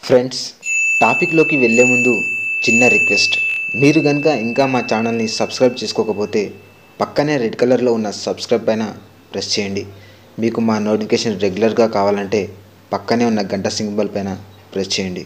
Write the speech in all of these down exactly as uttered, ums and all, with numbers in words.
Friends, టాపిక్లోకి వెళ్ళే ముందు చిన్న రిక్వెస్ట్. మీరు కనుక ఇంకా మా ఛానల్ని సబ్స్క్రైబ్ చేసుకోకపోతే పక్కనే రెడ్ కలర్లో ఉన్న సబ్స్క్రైబ్ పైన ప్రెస్ చేయండి. మీకు మా నోటిఫికేషన్ రెగ్యులర్గా కావాలంటే పక్కనే ఉన్న గంట సింబల్ పైన ప్రెస్ చేయండి.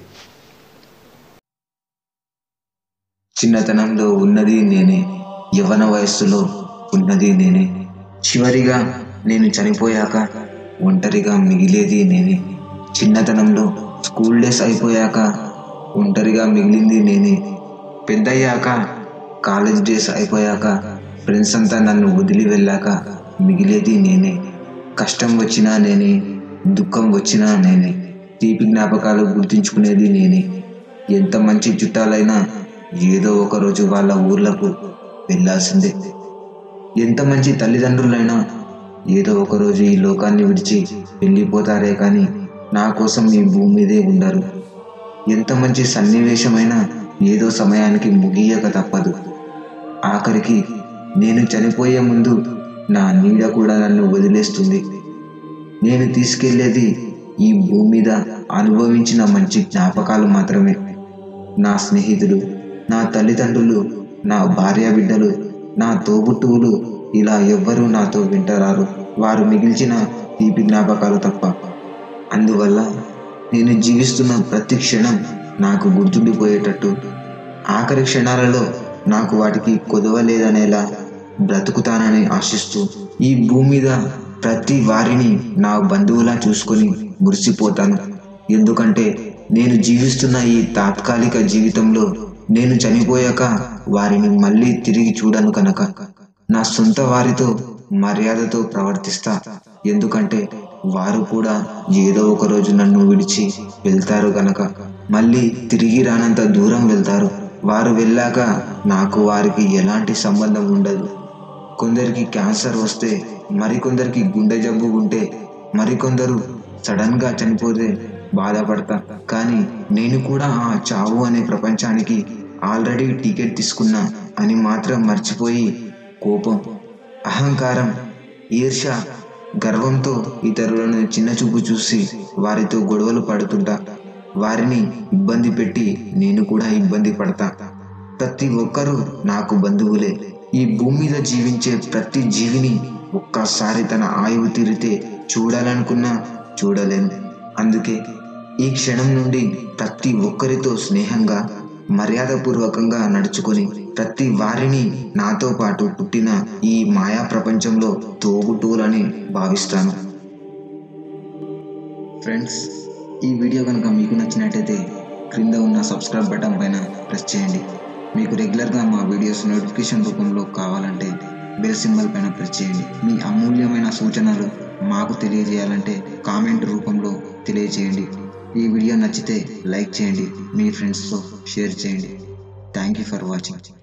చిన్నతనంలో ఉన్నది నేనే, యవ్వన వయస్సులో ఉన్నది నేనే, చివరిగా నేను చనిపోయాక ఒంటరిగా మిగిలేది నేనే. చిన్నతనంలో స్కూల్ డేస్ అయిపోయాక ఒంటరిగా మిగిలింది నేనే. పెద్దయ్యాక కాలేజ్ డేస్ అయిపోయాక ఫ్రెండ్స్ అంతా నన్ను వదిలి వెళ్ళాక మిగిలేది నేనే. కష్టం వచ్చినా నేనే, దుఃఖం వచ్చినా నేనే, తీపి జ్ఞాపకాలు గుర్తుంచుకునేది నేనే. ఎంత మంచి చుట్టాలైనా ఏదో ఒకరోజు వాళ్ళ ఊర్లకు వెళ్ళాల్సిందే. ఎంత మంచి తల్లిదండ్రులైనా ఏదో ఒకరోజు ఈ లోకాన్ని విడిచి వెళ్ళిపోతారే కానీ నా కోసం ఈ భూమి మీదే ఉండరు. ఎంత మంచి సన్నివేశమైనా ఏదో సమయానికి ముగియక తప్పదు. ఆఖరికి నేను చనిపోయే ముందు నా నీడ కూడా నన్ను వదిలేస్తుంది. నేను తీసుకెళ్లేది ఈ భూమి మీద అనుభవించిన మంచి జ్ఞాపకాలు మాత్రమే. నా స్నేహితులు, నా తల్లిదండ్రులు, నా భార్య బిడ్డలు, నా తోబుట్టువులు ఇలా ఎవ్వరూ నాతో వింటరారు, వారు మిగిల్చిన తీపి జ్ఞాపకాలు తప్ప. అందువల్ల నేను జీవిస్తున్న ప్రతి క్షణం నాకు గుర్తుండిపోయేటట్టు, ఆఖరి క్షణాలలో నాకు వాటికి కొదవలేదనేలా బ్రతుకుతానని ఆశిస్తూ ఈ భూమి మీద ప్రతి వారిని నా బంధువులా చూసుకొని మురిసిపోతాను. ఎందుకంటే నేను జీవిస్తున్న ఈ తాత్కాలిక జీవితంలో నేను చనిపోయాక వారిని మళ్ళీ తిరిగి చూడను కనుక నా సొంత వారితో మర్యాదతో ప్రవర్తిస్తా. ఎందుకంటే వారు కూడా ఏదో ఒక రోజు నన్ను విడిచి వెళ్తారు గనక, మళ్ళీ తిరిగి రానంత దూరం వెళ్తారు. వారు వెళ్ళాక నాకు వారికి ఎలాంటి సంబంధం ఉండదు. కొందరికి క్యాన్సర్ వస్తే, మరికొందరికి గుండె జబ్బు ఉంటే, మరికొందరు సడన్గా చనిపోతే బాధపడతా. కానీ నేను కూడా ఆ చావు అనే ప్రపంచానికి ఆల్రెడీ టికెట్ తీసుకున్నా అని మాత్రం మర్చిపోయి కోపం, అహంకారం, ఈర్ష్య, గర్వంతో ఇతరులను చిన్నచూపు చూసి వారితో గొడవలు పడుతుంటా. వారిని ఇబ్బంది పెట్టి నేను కూడా ఇబ్బంది పడతా. ప్రతి ఒక్కరూ నాకు బంధువులే. ఈ భూమి మీద జీవించే ప్రతి జీవిని ఒక్కసారి తన ఆయువు తీరితే చూడాలనుకున్నా చూడలేను. అందుకే ఈ క్షణం నుండి ప్రతి ఒక్కరితో స్నేహంగా, మర్యాదపూర్వకంగా నడుచుకొని ప్రతి వారిని నాతో పాటు పుట్టిన ఈ మాయా ప్రపంచంలో తోబుట్టువులని భావిస్తాను. ఫ్రెండ్స్, ఈ వీడియో కనుక మీకు నచ్చినట్టయితే క్రింద ఉన్న సబ్స్క్రైబ్ బటన్ పైన ప్రెస్ చేయండి. మీకు రెగ్యులర్గా మా వీడియోస్ నోటిఫికేషన్ రూపంలో కావాలంటే బెల్ సింబల్ పైన ప్రెస్ చేయండి. మీ అమూల్యమైన సూచనలు మాకు తెలియజేయాలంటే కామెంట్ రూపంలో తెలియజేయండి. ఈ వీడియో నచ్చితే లైక్ చేయండి, మీ ఫ్రెండ్స్తో షేర్ చేయండి. Thank you for watching.